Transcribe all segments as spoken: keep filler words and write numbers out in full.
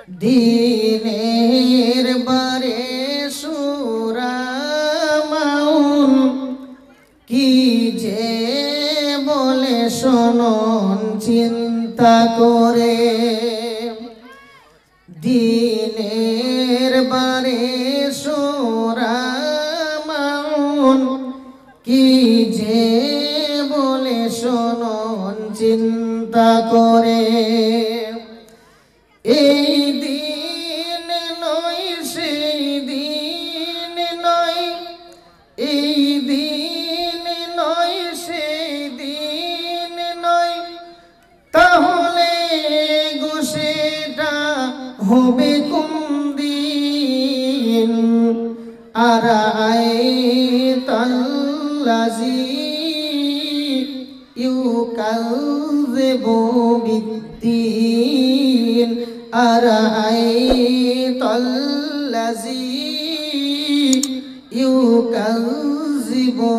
দিনের বারে সুরামাউন কি যে বলে শোনন চিন্তা করে। দিনের বারে সুরামাউন কি যে বলে শোনন চিন্তা করে। এই দিন নয় সেই দিন নয়, এই দিন নয় সেই দিন নয়, তাহলে গো সেটা হবে কোন দিন। আরাআইতাল্লাযী ইউকাযযিবু বিদ্দীন, আরাআইতাল্লাযী ইউকাযযিবু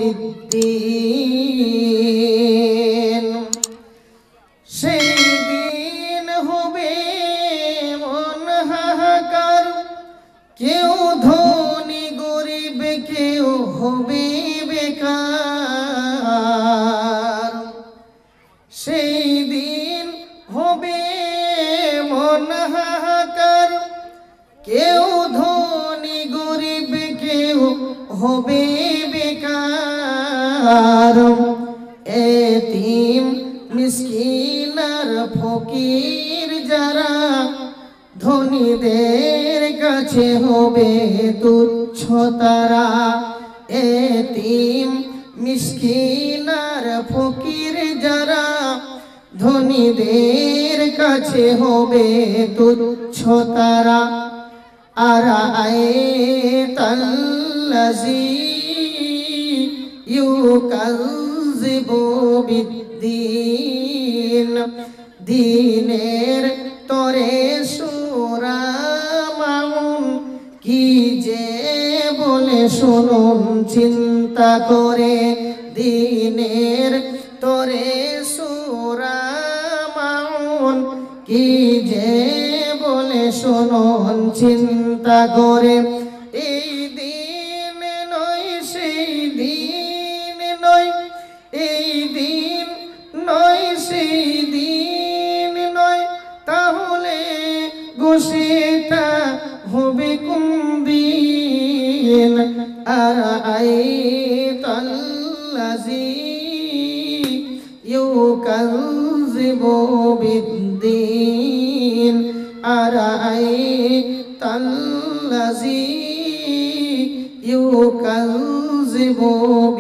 বিদ্দীন। সেই দিন হবে মন হাহাকার, কেউ ধনী গরিব কেউ হবে বেকার। সেই দিন হবে মন হাহাকার, কেউ ধনী গরিব কেউ হবে বেকার। এতিম মিসকিন আর ফকির যারা ধনীদের কাছে হবে তুচ্ছ তারা। এতিম মিসকিন আর ফকির যারা ধনীদের কাছে হবে তুচ্ছ তারা। আরাআইতাল্লাযী ইউকাযযিবু বিদ্দীন, দিনের তরে সুরামাউন কি যে বলে শুনুন চিন্তা করে। দিনের তরে সুরামাউন কি যে বলে শুনুন চিন্তা করে। এই দিন নয় সেই দিন নয়, এই দিন নয় সেই দিন নয়, তাহলে গো সেটা হবে কোন দিন। আরাআইতাল্লাযী ইউকাযযিবু বিদ্দীন, আরাআইতাল্লাযী ইউকাযযিবু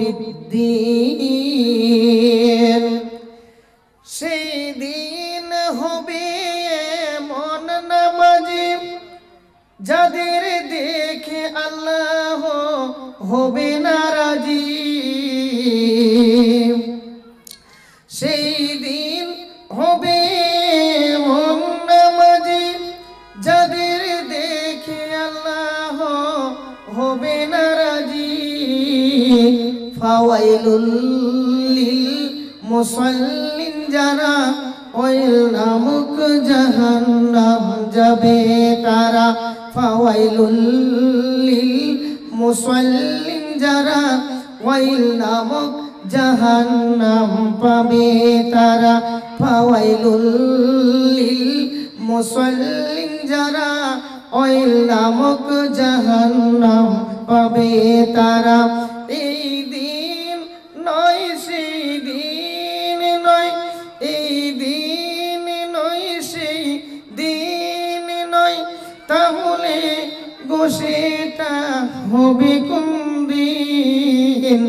বিদ্দীন। সেই দিন হবে মন নামাজি, যাদের দেখে আল্লাহ হবে নারাজি। সেই দিন হবে মন নামাজি, যাদের দেখে আল্লাহ হবে নারাজি। ফাওয়াইলুল লিল মুসাল্লিন যারা ওইল নামক জাহান্নাম যাবে তারা। ফাওয়াইলুল লিল মুসাল্লিন যারা ওইল নামক জাহান্নাম পাবে তারা। ফাওয়াইলুল লিল মুসাল্লিন যারা ওইল নামক জাহান্নাম পাবে তারা। এই দিন নয় সেই দিন নয়, এই দিন নয় সেই দিন নয়, তাহলে গো সেটা হবে কোন দিন।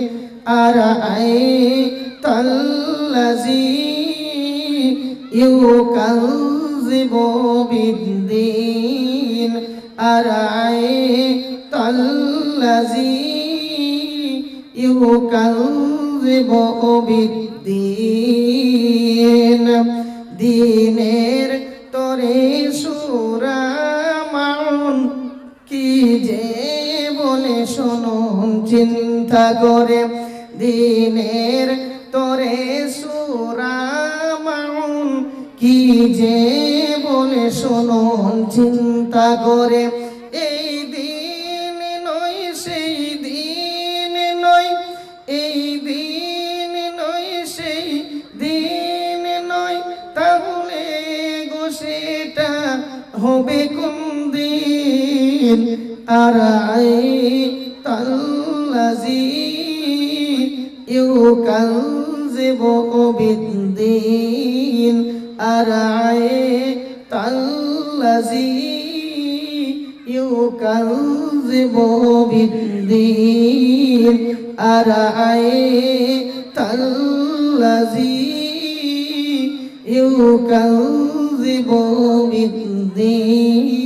আরাআইতাল্লাযী ইউকাযযিবু বিদ্দীন, আরাআইতাল্লাযী ইউকাযযিবু বিদ্দীন। দিনের তরে সুরামাউন কি যে বলে শুনুন চিন্তা করে। দিনের তরে সুরামাউন কি যে বলে শুনুন চিন্তা করে এই দিন নয় সেই দিন নয় এই দিন নয় সেই দিন নয় তাহলে গো সেটা হবে কোন দিন আর তাল্লাজি ইউকাযযিবু বিদ্দীন আর তাল্লাজি ইউকাযযিবু বিদ্দীন আর তাল্লাজি ইউকাযযিবু বিদ্দীন